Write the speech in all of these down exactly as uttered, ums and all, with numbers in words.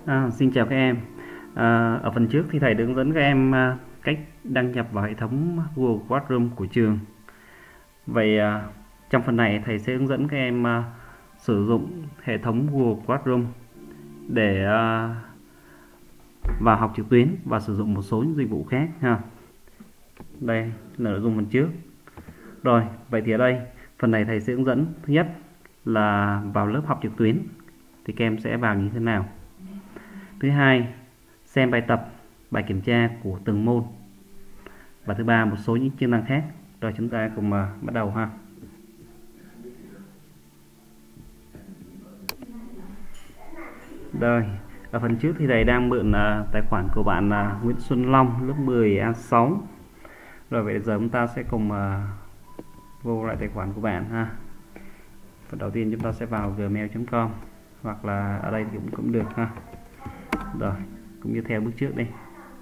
À, xin chào các em. À, ở phần trước thì thầy đã hướng dẫn các em à, cách đăng nhập vào hệ thống Google Classroom của trường. Vậy à, trong phần này thầy sẽ hướng dẫn các em à, sử dụng hệ thống Google Classroom để à, vào học trực tuyến và sử dụng một số những dịch vụ khác ha. Đây là nội dung phần trước. Rồi, vậy thì ở đây phần này thầy sẽ hướng dẫn thứ nhất là vào lớp học trực tuyến thì các em sẽ vào như thế nào. Thứ hai, xem bài tập, bài kiểm tra của từng môn. Và thứ ba, một số những chức năng khác. Rồi chúng ta cùng uh, bắt đầu ha. Rồi, ở phần trước thì thầy đang mượn uh, tài khoản của bạn uh, Nguyễn Xuân Long, lớp mười A sáu. Rồi vậy giờ chúng ta sẽ cùng uh, vô lại tài khoản của bạn ha. Phần đầu tiên chúng ta sẽ vào gmail chấm com hoặc là ở đây thì cũng cũng được ha. Rồi, cũng như theo bước trước đi.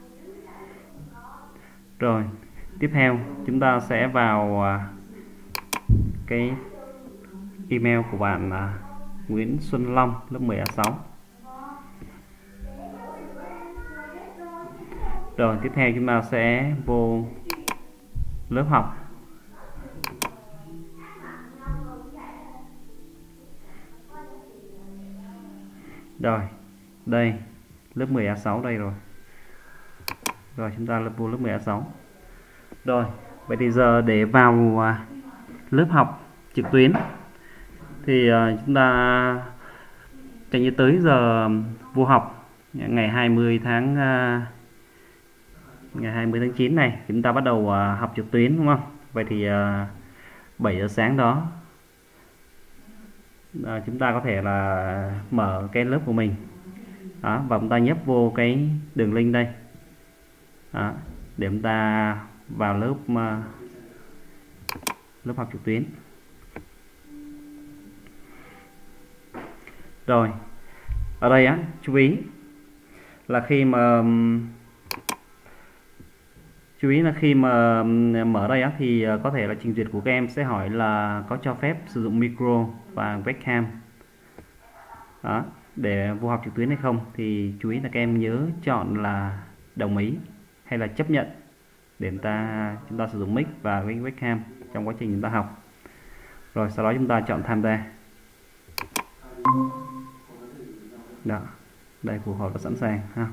Rồi, tiếp theo chúng ta sẽ vào cái email của bạn là Nguyễn Xuân Long, lớp mười A sáu. Rồi, tiếp theo chúng ta sẽ vô lớp học. Rồi, đây, lớp mười A sáu đây rồi. Rồi chúng ta vô lớp mười A sáu. Rồi, vậy thì giờ để vào lớp học trực tuyến thì chúng ta chạy như tới giờ vô học ngày hai mươi tháng ngày hai mươi tháng chín này chúng ta bắt đầu học trực tuyến đúng không? Vậy thì bảy giờ sáng đó chúng ta có thể là mở cái lớp của mình đó, và chúng ta nhấp vô cái đường link đây đó, để chúng ta vào lớp uh, lớp học trực tuyến. Rồi ở đây á, chú ý là khi mà um, chú ý là khi mà um, mở đây á, thì uh, có thể là trình duyệt của các em sẽ hỏi là có cho phép sử dụng micro và webcam đó, để vô học trực tuyến hay không. Thì chú ý là các em nhớ chọn là đồng ý hay là chấp nhận để chúng ta chúng ta sử dụng mic và cái webcam trong quá trình chúng ta học. Rồi sau đó chúng ta chọn tham gia. Đó, đây cuộc họp đã sẵn sàng ha.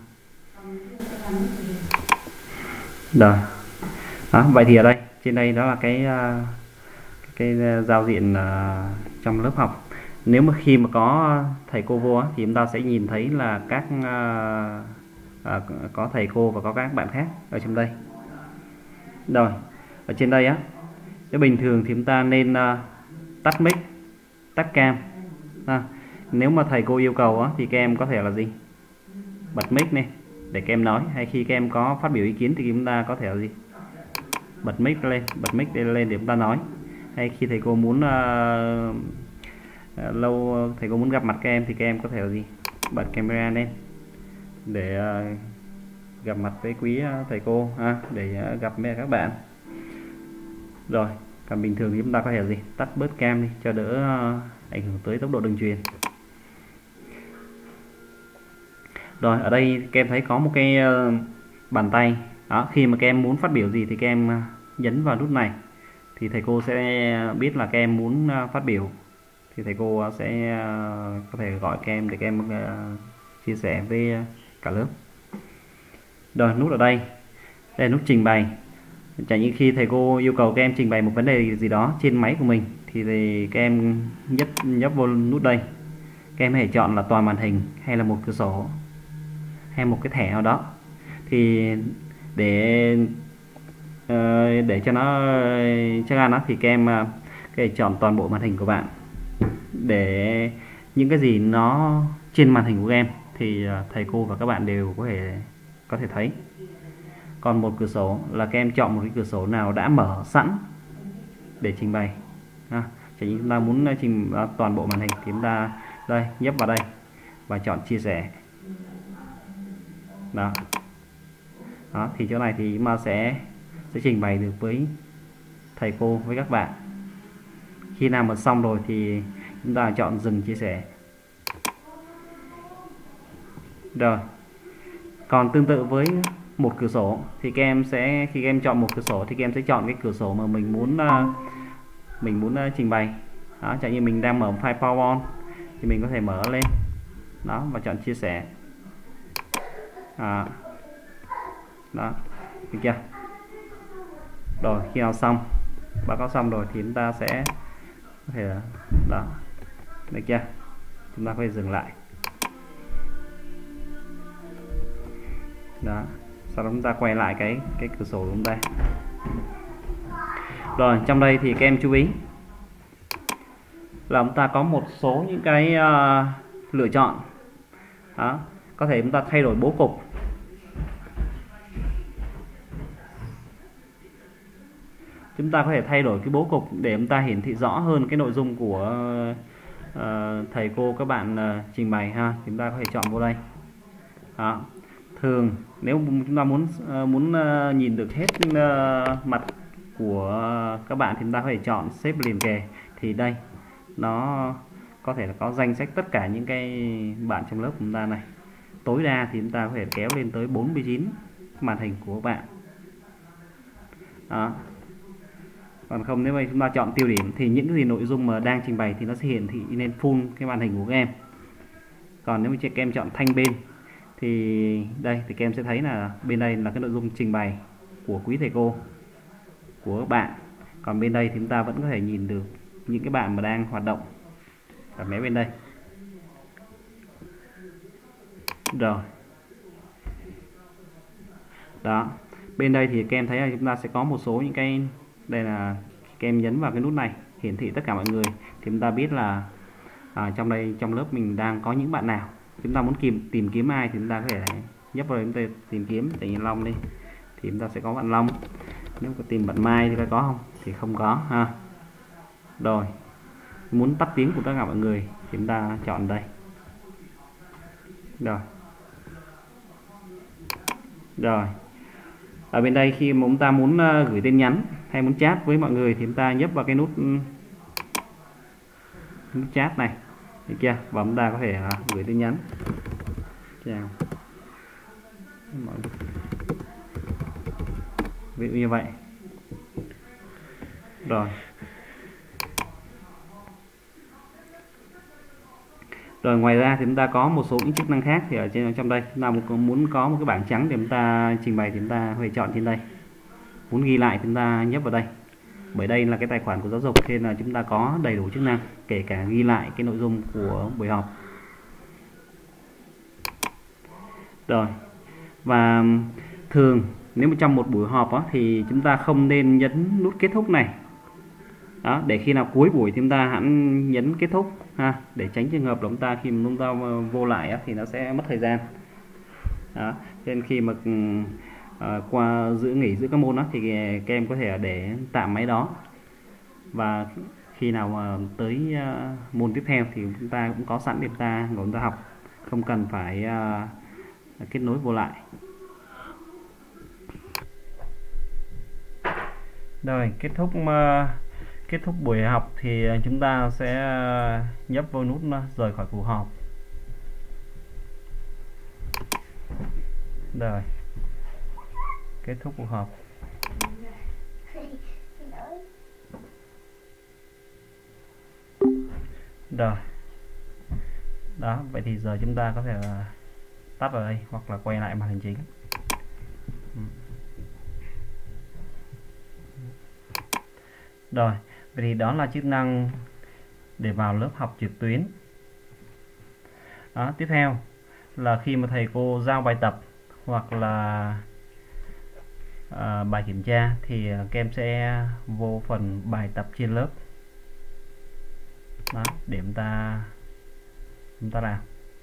Rồi đó, vậy thì ở đây trên đây đó là cái cái giao diện trong lớp học. Nếu mà khi mà có thầy cô vô thì chúng ta sẽ nhìn thấy là các à, có thầy cô và có các bạn khác ở trong đây. Rồi ở trên đây á, nếu bình thường thì chúng ta nên uh, tắt mic, tắt cam à, nếu mà thầy cô yêu cầu á, thì các em có thể là gì bật mic này để các em nói, hay khi các em có phát biểu ý kiến thì chúng ta có thể là gì bật mic lên bật mic lên để chúng ta nói. Hay khi thầy cô muốn uh, uh, lâu thầy cô muốn gặp mặt các em thì các em có thể là gì bật camera lên để uh, gặp mặt với quý thầy cô ha, để gặp mẹ các bạn. Rồi còn bình thường thì chúng ta có thể gì tắt bớt cam đi cho đỡ ảnh hưởng tới tốc độ đường truyền. Rồi ở đây các em thấy có một cái bàn tay đó, khi mà các em muốn phát biểu gì thì các em nhấn vào nút này thì thầy cô sẽ biết là các em muốn phát biểu, thì thầy cô sẽ có thể gọi các em để các em chia sẻ với cả lớp. Rồi nút ở đây, đây là nút trình bày. Chẳng như khi thầy cô yêu cầu các em trình bày một vấn đề gì đó trên máy của mình thì, thì các em nhấp nhấp vô nút đây. Các em hãy chọn là toàn màn hình hay là một cửa sổ hay một cái thẻ nào đó. Thì để để cho nó chắc ăn đó thì các em cái chọn toàn bộ màn hình của bạn, để những cái gì nó trên màn hình của em thì thầy cô và các bạn đều có thể có thể thấy. Còn một cửa sổ là các em chọn một cái cửa sổ nào đã mở sẵn để trình bày ha. Chỉ chúng ta muốn trình toàn bộ màn hình thì chúng ta đây nhấp vào đây và chọn chia sẻ. Đó. Đó thì chỗ này thì chúng ta sẽ sẽ trình bày được với thầy cô với các bạn. Khi nào mà xong rồi thì chúng ta chọn dừng chia sẻ. Rồi, còn tương tự với một cửa sổ thì các em sẽ, khi các em chọn một cửa sổ thì các em sẽ chọn cái cửa sổ mà mình muốn uh, mình muốn uh, trình bày. Đó, chẳng như mình đang mở file PowerPoint thì mình có thể mở lên đó và chọn chia sẻ. À, đó, được chưa? Rồi khi nào xong, báo cáo xong rồi thì chúng ta sẽ có thể đó, được chưa? Chúng ta có thể dừng lại. Đó, sau đó chúng ta quay lại cái cái cửa sổ của chúng ta. Rồi trong đây thì các em chú ý là chúng ta có một số những cái uh, lựa chọn. Đó, có thể chúng ta thay đổi bố cục. Chúng ta có thể thay đổi cái bố cục để chúng ta hiển thị rõ hơn cái nội dung của uh, thầy cô các bạn uh, trình bày ha. Chúng ta có thể chọn vô đây. Đó. Thường nếu chúng ta muốn uh, muốn uh, nhìn được hết uh, mặt của các bạn thì chúng ta có thể chọn xếp liền kề. Thì đây nó có thể là có danh sách tất cả những cái bạn trong lớp của chúng ta này. Tối đa thì chúng ta có thể kéo lên tới bốn mươi chín màn hình của các bạn. Đó. Còn không, nếu mà chúng ta chọn tiêu điểm thì những cái gì nội dung mà đang trình bày thì nó sẽ hiển thị lên full cái màn hình của các em. Còn nếu mà các em chọn thanh bên thì đây thì các em sẽ thấy là bên đây là cái nội dung trình bày của quý thầy cô của các bạn. Còn bên đây thì chúng ta vẫn có thể nhìn được những cái bạn mà đang hoạt động ở mé bên đây. Rồi. Đó. Bên đây thì các em thấy là chúng ta sẽ có một số những cái, đây là các em nhấn vào cái nút này hiển thị tất cả mọi người thì chúng ta biết là à, trong đây trong lớp mình đang có những bạn nào. Chúng ta muốn tìm tìm kiếm ai thì chúng ta có thể nhấp vào chúng ta tìm kiếm tự nhiên Long đi thì chúng ta sẽ có bạn Long. Nếu có tìm bạn Mai thì có không? Thì không có ha. Rồi, muốn tắt tiếng của tất cả mọi người thì chúng ta chọn đây. Rồi. Rồi. Ở bên đây khi mà chúng ta muốn uh, gửi tin nhắn hay muốn chat với mọi người thì chúng ta nhấp vào cái nút, nút chat này, được chưa? Và chúng ta có thể uh, gửi tin nhắn. Chào. Ví dụ như vậy. Rồi. Rồi ngoài ra thì chúng ta có một số những chức năng khác thì ở trên trong đây chúng ta muốn có một cái bảng trắng để chúng ta trình bày thì chúng ta có thể chọn trên đây. Muốn ghi lại thì chúng ta nhấp vào đây. Bởi đây là cái tài khoản của giáo dục nên là chúng ta có đầy đủ chức năng kể cả ghi lại cái nội dung của buổi học. Rồi. Và thường nếu mà trong một buổi họp đó, thì chúng ta không nên nhấn nút kết thúc này. Đó, để khi nào cuối buổi thì chúng ta hẳn nhấn kết thúc ha, để tránh trường hợp là chúng ta khi mà chúng ta vô lại á, thì nó sẽ mất thời gian. Đó, nên khi mà uh, qua giữ nghỉ giữa các môn đó thì các em có thể để tạm máy đó và khi nào mà tới uh, môn tiếp theo thì chúng ta cũng có sẵn để chúng ta ngồi chúng ta học, không cần phải uh, kết nối vô lại. Rồi kết thúc uh, kết thúc buổi học thì chúng ta sẽ nhấp vào nút rời khỏi cuộc họp. Rồi kết thúc cuộc họp. Rồi đó, vậy thì giờ chúng ta có thể tắt ở đây hoặc là quay lại màn hình chính. Rồi, vậy thì đó là chức năng để vào lớp học trực tuyến. Đó, tiếp theo là khi mà thầy cô giao bài tập hoặc là à, bài kiểm tra thì các em sẽ vô phần bài tập trên lớp. Đó, để chúng ta chúng ta làm.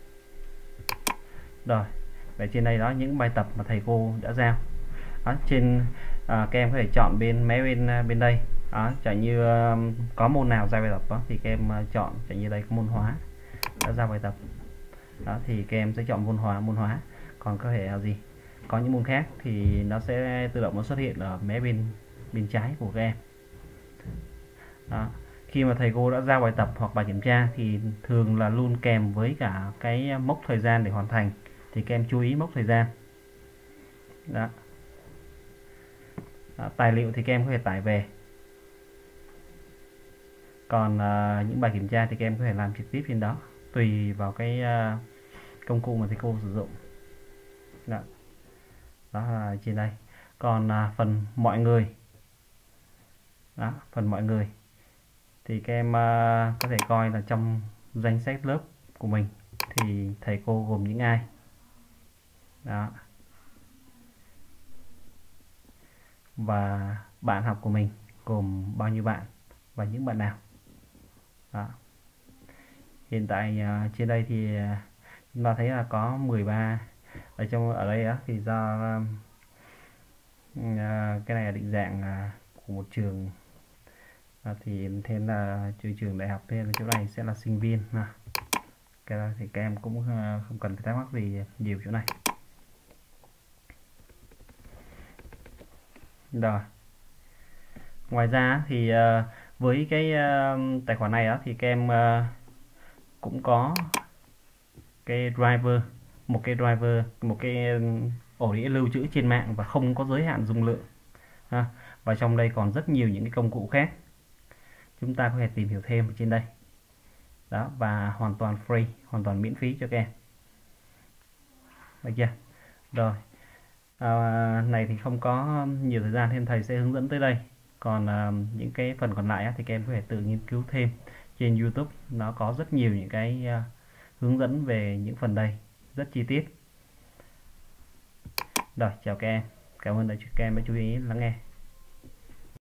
Rồi, vậy trên đây đó những bài tập mà thầy cô đã giao. Đó, trên à, các em có thể chọn bên máy bên bên đây. Đó, chẳng như um, có môn nào ra bài tập đó thì các em uh, chọn, chẳng như đây có môn hóa đã ra bài tập đó thì các em sẽ chọn môn hóa môn hóa còn có thể là gì, có những môn khác thì nó sẽ tự động nó xuất hiện ở mé bên bên trái của các em. Đó, khi mà thầy cô đã giao bài tập hoặc bài kiểm tra thì thường là luôn kèm với cả cái mốc thời gian để hoàn thành thì các em chú ý mốc thời gian. Đó. Đó, tài liệu thì các em có thể tải về. Còn uh, những bài kiểm tra thì các em có thể làm trực tiếp trên đó, tùy vào cái uh, công cụ mà thầy cô sử dụng. Đó, đó là trên đây. Còn uh, phần mọi người, đó, phần mọi người thì các em uh, có thể coi là trong danh sách lớp của mình thì thầy cô gồm những ai. Đó. Và bạn học của mình gồm bao nhiêu bạn và những bạn nào. Đó. Hiện tại uh, trên đây thì uh, chúng ta thấy là có mười ba ở trong ở đây đó, thì do uh, cái này là định dạng uh, của một trường uh, thì thêm là trường trường đại học, nên chỗ này sẽ là sinh viên. Uh. Cái đó thì các em cũng uh, không cần phải thắc mắc gì nhiều chỗ này. Rồi. Ngoài ra thì uh, với cái uh, tài khoản này đó, thì các em uh, cũng có cái driver, một cái driver, một cái ổ đĩa lưu trữ trên mạng và không có giới hạn dung lượng. Ha. Và trong đây còn rất nhiều những cái công cụ khác, chúng ta có thể tìm hiểu thêm ở trên đây. Đó, và hoàn toàn free, hoàn toàn miễn phí cho các em. Được chưa? Rồi. À, này thì không có nhiều thời gian nên thầy sẽ hướng dẫn tới đây. Còn à, những cái phần còn lại á, thì các em có thể tự nghiên cứu thêm trên YouTube. Nó có rất nhiều những cái à, hướng dẫn về những phần đây rất chi tiết. Rồi, chào các em. Cảm ơn các em đã chú ý lắng nghe.